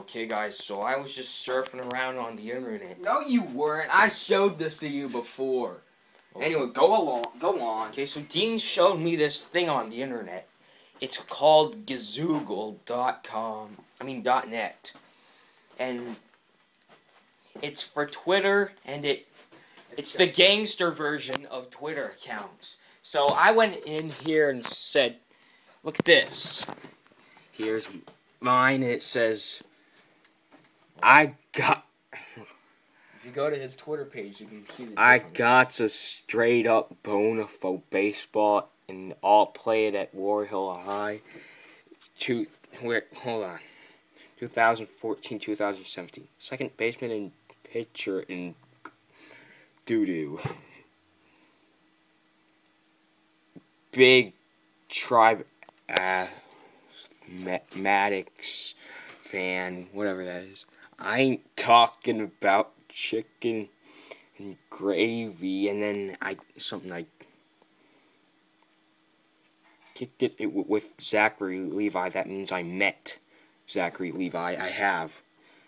Okay, guys, so I was just surfing around on the internet. No, you weren't. I showed this to you before. Anyway, go on. Okay, so Dean showed me this thing on the internet. It's called Gazoogle.com. .net. And it's for Twitter, and it's the gangster version of Twitter accounts. So I went in here and said, look at this. Here's mine, and it says, If you go to his Twitter page, you can see the difference. I got a straight up bonafide baseball, and I'll play it at War Hill High. Hold on. 2014-2017. Second baseman and pitcher in doo-doo. Big tribe Maddox fan, whatever that is. I ain't talking about chicken and gravy, and then I kicked it with Zachary Levi. That means I met Zachary Levi. I have.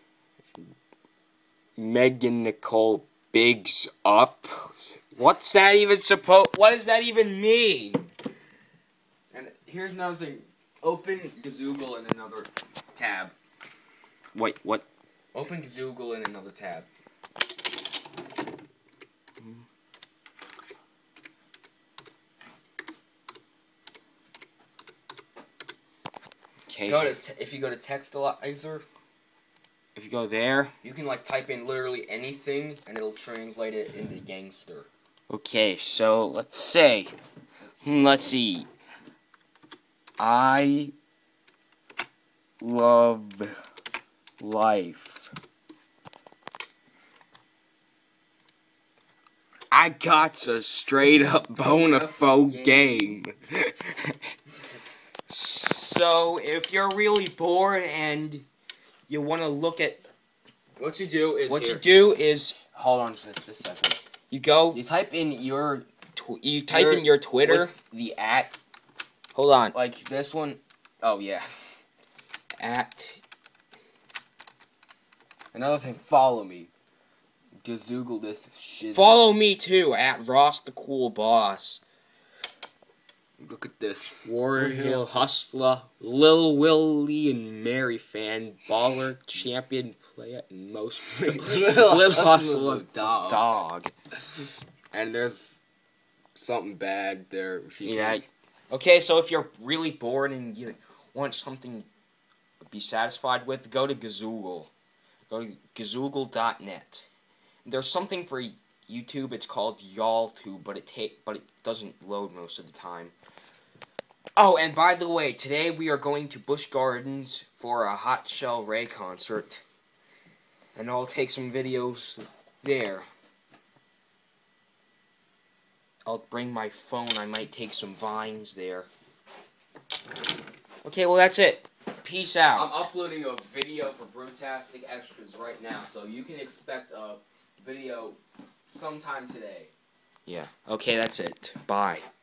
Megan Nicole Bigs Up. What does that even mean? And here's another thing. Open Gazoogle in another tab. Wait, what? Open Gazoogle in another tab. Okay. If you go to Textalizer, if you go there, you can type in literally anything, and it'll translate it into gangster. Okay, so let's see. I love life. I got a straight up bonafide game. So, if you're really bored and you want to look at what you do is hold on just a second. You type in your Twitter with the at. Hold on. Like this one. Oh yeah. At. Another thing, follow me. Gazoogle this shit. Follow me too at Ross the Cool Boss. Look at this. War Hill Hustler, Lil Willie and Mary Fan, Baller, Champion, Player, and most Lil Hustler Dog. And there's something bad there. Yeah. Okay, so if you're really bored and you want something to be satisfied with, go to Gazoogle. Go to Gazoogle.net. There's something for YouTube. It's called YallTube, but it doesn't load most of the time. Oh, and by the way, today we are going to Busch Gardens for a Hot Shell Ray concert, and I'll take some videos there. I'll bring my phone. I might take some vines there. Okay, well that's it. Peace out. I'm uploading a video for Brotastic Extras right now, so you can expect a video sometime today. Yeah. Okay, that's it. Bye.